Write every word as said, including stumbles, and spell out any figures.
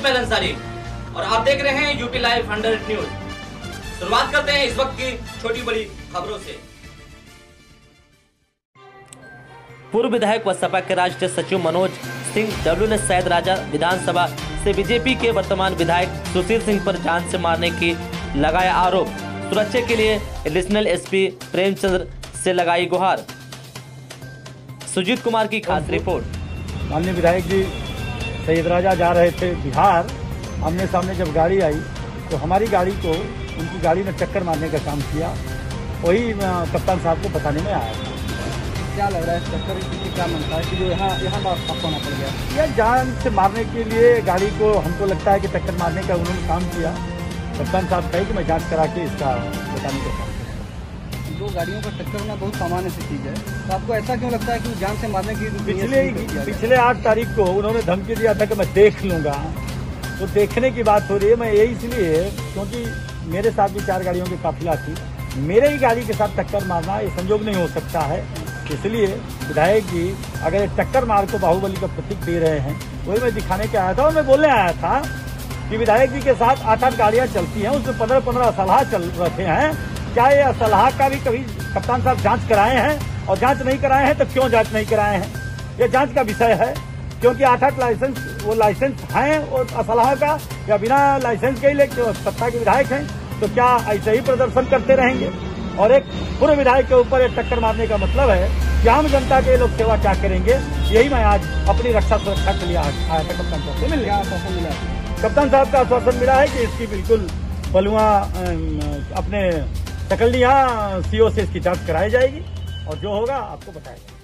इसमाइल अंसारी और आप देख रहे हैं यूपी लाइव हंड्रेड न्यूज। शुरुआत करते हैं इस वक्त की छोटी बड़ी खबरों से। पूर्व विधायक व सपा के राष्ट्रीय सचिव मनोज सिंह डब्ल्यू ने सैद राजा विधानसभा से बीजेपी के वर्तमान विधायक सुशील सिंह पर जान से मारने की लगाया आरोप। सुरक्षा के लिए एडिशनल एसपी प्रेमचंद्र से लगाई गुहार। सुजीत कुमार की खास रिपोर्ट। माननीय विधायक जी सैद राजा जा रहे थे बिहार, आमने सामने जब गाड़ी आई तो हमारी गाड़ी को उनकी गाड़ी में टक्कर मारने का काम किया। वही कप्तान साहब को बताने में आया। क्या लग रहा है टक्कर की क्या मनता है कि जो यहाँ यहाँ बात होना पड़ गया? यह जान से मारने के लिए गाड़ी को हमको लगता है कि टक्कर मारने का उन्होंने काम किया। कप्तान साहब कहे कि मैं जांच करा के इसका बताने का काम किया। दो गाड़ियों का टक्कर होना बहुत सामान्य सी चीज है, तो आपको ऐसा क्यों लगता है कि जान से मारने की? पिछले पिछले आठ तारीख को उन्होंने धमकी दिया था कि मैं देख लूंगा, तो देखने की बात हो रही है। मैं यही इसलिए क्योंकि मेरे साथ भी चार गाड़ियों की काफिला थी, मेरे ही गाड़ी के साथ टक्कर मारना ये संयोग नहीं हो सकता है। इसलिए विधायक जी अगर टक्कर मार को बाहुबली का प्रतीक दे रहे हैं, वही मैं दिखाने के आया था। और मैं बोलने आया था कि विधायक जी के साथ आठ आठ गाड़ियां चलती हैं, उसमें पंद्रह पंद्रह असलाह चल रखे हैं। क्या ये असलाह का भी कभी कप्तान साहब जांच कराए हैं? और जांच नहीं कराए हैं तो क्यों जांच नहीं कराए हैं? ये जांच का विषय है, क्योंकि आठ आठ लाइसेंस वो लाइसेंस हैं और असलाह का, या बिना लाइसेंस के ही लेके सत्ता के विधायक हैं, तो क्या ऐसे ही प्रदर्शन करते रहेंगे? और एक पूर्व विधायक के ऊपर एक टक्कर मारने का मतलब है कि आम जनता के लोग सेवा क्या करेंगे। यही मैं आज अपनी रक्षा सुरक्षा के लिए आया था। कप्तान साहब से मिल गया आश्वासन मिला, कप्तान साहब का आश्वासन मिला है कि इसकी बिल्कुल बलुआ अपने सकलियां सीओ से इसकी जांच कराई जाएगी और जो होगा आपको बताएगा।